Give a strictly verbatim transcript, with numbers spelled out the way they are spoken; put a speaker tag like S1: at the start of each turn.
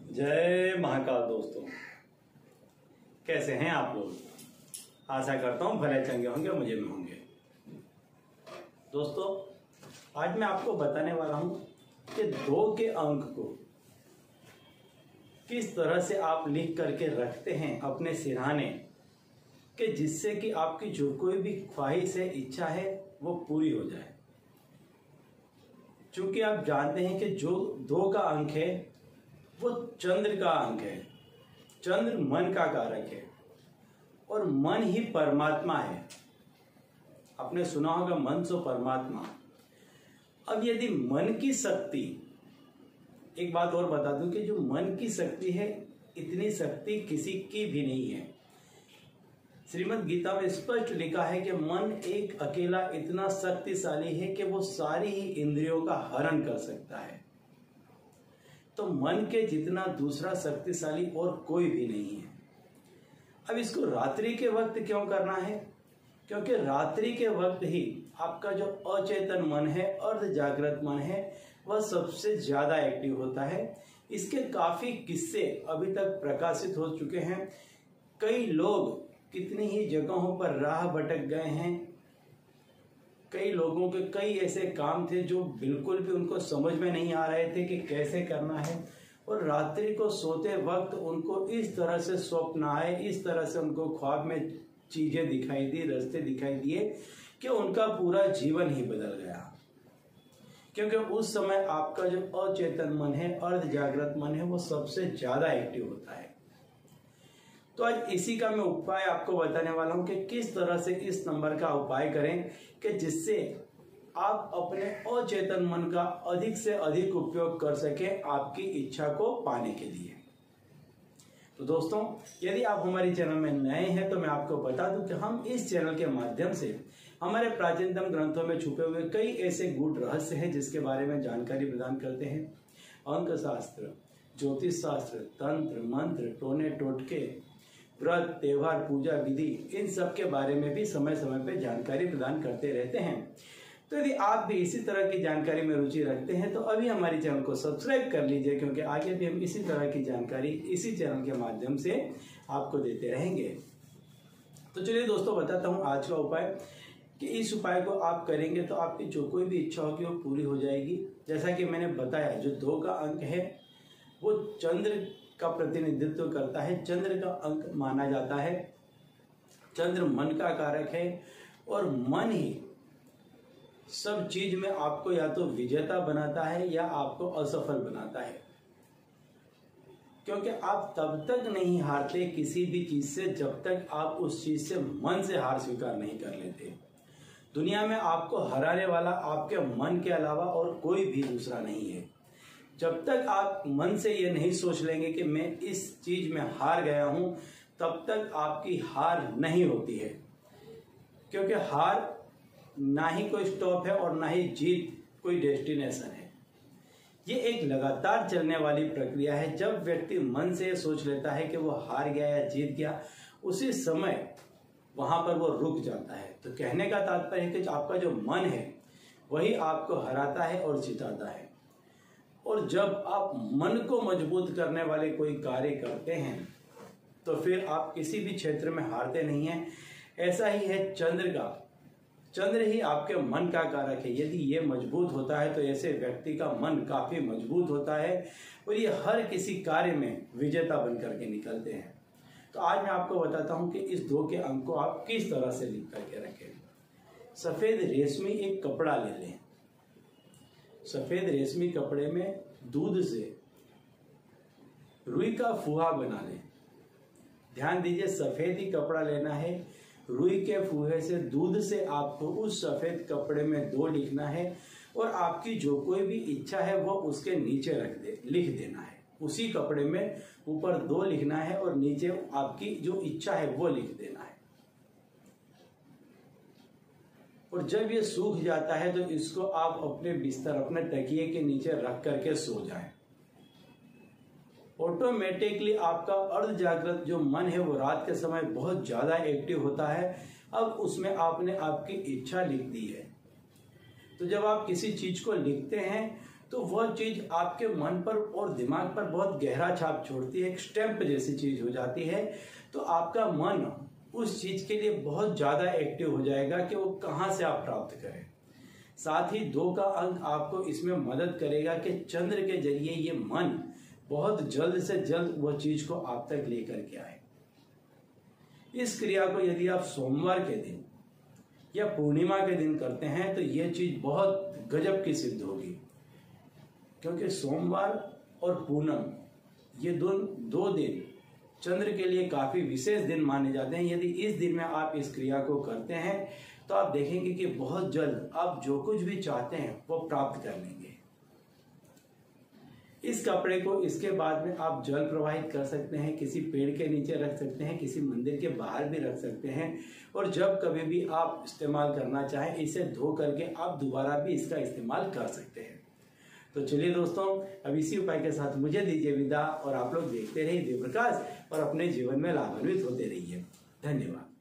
S1: जय महाकाल दोस्तों, कैसे हैं आप लोग। आशा करता हूं भले चंगे होंगे, मुझे में होंगे। दोस्तों, आज मैं आपको बताने वाला हूं कि दो के अंक को किस तरह से आप लिख करके रखते हैं अपने सिरहाने कि जिससे कि आपकी जो कोई भी ख्वाहिश है, इच्छा है, वो पूरी हो जाए। क्योंकि आप जानते हैं कि जो दो का अंक है वो चंद्र का अंक है। चंद्र मन का कारक है और मन ही परमात्मा है। आपने सुना होगा मन सो परमात्मा। अब यदि मन की शक्ति, एक बात और बता दूं कि जो मन की शक्ति है, इतनी शक्ति किसी की भी नहीं है। श्रीमद् गीता में स्पष्ट लिखा है कि मन एक अकेला इतना शक्तिशाली है कि वो सारी ही इंद्रियों का हरण कर सकता है। तो मन के जितना दूसरा शक्तिशाली और कोई भी नहीं है। अब इसको रात्रि के वक्त क्यों करना है? क्योंकि रात्रि के वक्त ही आपका जो अचेतन मन है, अर्ध जागृत मन है, वह सबसे ज्यादा एक्टिव होता है। इसके काफी किस्से अभी तक प्रकाशित हो चुके हैं। कई लोग कितनी ही जगहों पर राह भटक गए हैं। कई लोगों के कई ऐसे काम थे जो बिल्कुल भी उनको समझ में नहीं आ रहे थे कि कैसे करना है, और रात्रि को सोते वक्त उनको इस तरह से स्वप्न आए, इस तरह से उनको ख्वाब में चीजें दिखाई दी, रास्ते दिखाई दिए कि उनका पूरा जीवन ही बदल गया। क्योंकि उस समय आपका जो अचेतन मन है, अर्ध जागृत मन है, वो सबसे ज्यादा एक्टिव होता है। तो आज इसी का मैं उपाय आपको बताने वाला हूं कि किस तरह से इस नंबर का उपाय करें कि जिससे आप अपने अचेतन मन का अधिक से अधिक उपयोग कर सकें आपकी इच्छा को पाने के लिए। तो दोस्तों, यदि आप हमारे चैनल में नए हैं तो मैं आपको बता दूं कि हम इस चैनल के माध्यम से हमारे प्राचीनतम ग्रंथों में छुपे हुए कई ऐसे गूढ़ रहस्य हैं जिसके बारे में जानकारी प्रदान करते हैं। अंक शास्त्र, ज्योतिष शास्त्र, तंत्र मंत्र, टोने टोटके, व्रत, त्योहार, पूजा विधि, इन सब के बारे में भी समय समय पे जानकारी प्रदान करते रहते हैं। तो यदि आप भी इसी तरह की जानकारी में रुचि रखते हैं तो अभी हमारे चैनल को सब्सक्राइब कर लीजिए, क्योंकि आगे भी हम इसी तरह की जानकारी इसी चैनल के माध्यम से आपको देते रहेंगे। तो चलिए दोस्तों, बताता हूँ आज का उपाय कि इस उपाय को आप करेंगे तो आपकी जो कोई भी इच्छा होगी वो पूरी हो जाएगी। जैसा कि मैंने बताया, जो दो का अंक है वो चंद्र का प्रतिनिधित्व करता है, चंद्र का अंक माना जाता है। चंद्र मन का कारक है और मन ही सब चीज में आपको या तो विजेता बनाता है या आपको असफल बनाता है। क्योंकि आप तब तक नहीं हारते किसी भी चीज से जब तक आप उस चीज से मन से हार स्वीकार नहीं कर लेते। दुनिया में आपको हराने वाला आपके मन के अलावा और कोई भी दूसरा नहीं है। जब तक आप मन से ये नहीं सोच लेंगे कि मैं इस चीज में हार गया हूं, तब तक आपकी हार नहीं होती है। क्योंकि हार ना ही कोई स्टॉप है और ना ही जीत कोई डेस्टिनेशन है। ये एक लगातार चलने वाली प्रक्रिया है। जब व्यक्ति मन से सोच लेता है कि वो हार गया या जीत गया, उसी समय वहां पर वो रुक जाता है। तो कहने का तात्पर्य है कि आपका जो मन है वही आपको हराता है और जिताता है। और जब आप मन को मजबूत करने वाले कोई कार्य करते हैं तो फिर आप किसी भी क्षेत्र में हारते नहीं हैं। ऐसा ही है चंद्र का। चंद्र ही आपके मन का कारक है। यदि ये मजबूत होता है तो ऐसे व्यक्ति का मन काफी मजबूत होता है और ये हर किसी कार्य में विजेता बन करके निकलते हैं। तो आज मैं आपको बताता हूं कि इस दो के अंक को आप किस तरह से लिख करके रखें। सफेद रेशमी एक कपड़ा ले लें। सफेद रेशमी कपड़े में दूध से रुई का फुहा बना लें। ध्यान दीजिए, सफेद ही कपड़ा लेना है। रुई के फुहे से, दूध से आपको उस सफेद कपड़े में दो लिखना है और आपकी जो कोई भी इच्छा है वो उसके नीचे रख दे लिख देना है। उसी कपड़े में ऊपर दो लिखना है और नीचे आपकी जो इच्छा है वो लिख देना है। और जब ये सूख जाता है तो इसको आप अपने बिस्तर, अपने तकिए के नीचे रख करके सो जाएं। ऑटोमेटिकली आपका अर्ध जागृत जो मन है वो रात के समय बहुत ज्यादा एक्टिव होता है। अब उसमें आपने आपकी इच्छा लिख दी है। तो जब आप किसी चीज को लिखते हैं तो वह चीज आपके मन पर और दिमाग पर बहुत गहरा छाप छोड़ती है, एक स्टैंप जैसी चीज हो जाती है। तो आपका मन उस चीज के लिए बहुत ज्यादा एक्टिव हो जाएगा कि वो कहाँ से आप प्राप्त करें। साथ ही दो का अंक आपको इसमें मदद करेगा कि चंद्र के जरिए ये मन बहुत जल्द से जल्द वह चीज को आप तक लेकर के आए। इस क्रिया को यदि आप सोमवार के दिन या पूर्णिमा के दिन करते हैं तो यह चीज बहुत गजब की सिद्ध होगी, क्योंकि सोमवार और पूनम ये दो दो दिन चंद्र के लिए काफी विशेष दिन माने जाते हैं। यदि इस दिन में आप इस क्रिया को करते हैं तो आप देखेंगे कि बहुत जल्द आप जो कुछ भी चाहते हैं वो प्राप्त कर लेंगे। इस कपड़े को इसके बाद में आप जल प्रवाहित कर सकते हैं, किसी पेड़ के नीचे रख सकते हैं, किसी मंदिर के बाहर भी रख सकते हैं, और जब कभी भी आप इस्तेमाल करना चाहें इसे धो करके आप दोबारा भी इसका इस्तेमाल कर सकते हैं। तो चलिए दोस्तों, अब इसी उपाय के साथ मुझे दीजिए विदा, और आप लोग देखते रहिए देव प्रकाश और अपने जीवन में लाभान्वित होते रहिए। धन्यवाद।